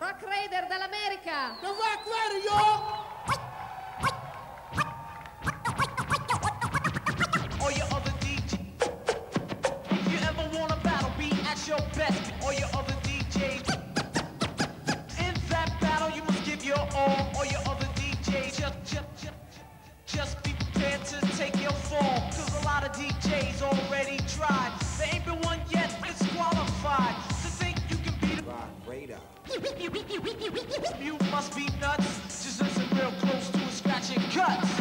Rock Raider dall'America. The Rock Raider, y'all! Or your other DJ. If you ever want a battle, be at your best. Or your other DJs. In that battle, you must give your all. Or your other DJs. Just be prepared to take your fall. Cause a lot of DJs already tried. There ain't been one yet disqualified. To think you can beat a Rock Raider. You must be nuts. Just listen real close to it, scratching cuts.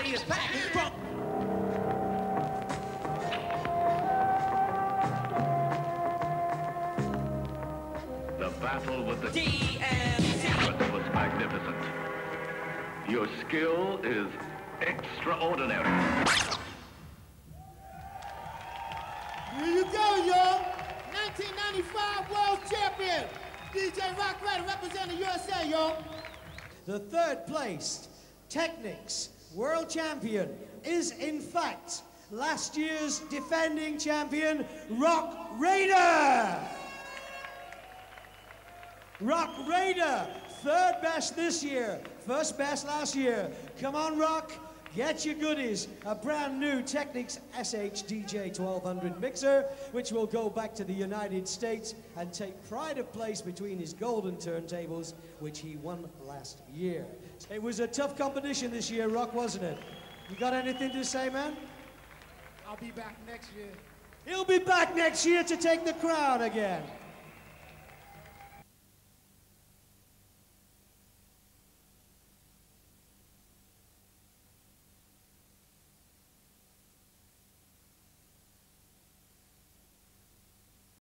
body is packed. The battle with the DMC was magnificent. Your skill is extraordinary. Here you go, y'all. 1995 World Champion, DJ Rock Raider representing USA, y'all. The third placed Technics World Champion is in fact last year's defending champion, ROC RAIDER. ROC RAIDER, third best this year, first best last year. Come on, ROC, get your goodies. A brand new Technics SH-DJ 1200 mixer, which will go back to the United States and take pride of place between his golden turntables, which he won last year. It was a tough competition this year, ROC, wasn't it? You got anything to say, man? I'll be back next year. He'll be back next year to take the crown again.